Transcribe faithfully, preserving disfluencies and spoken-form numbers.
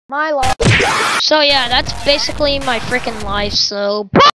My life. So yeah, that's basically my freaking life, so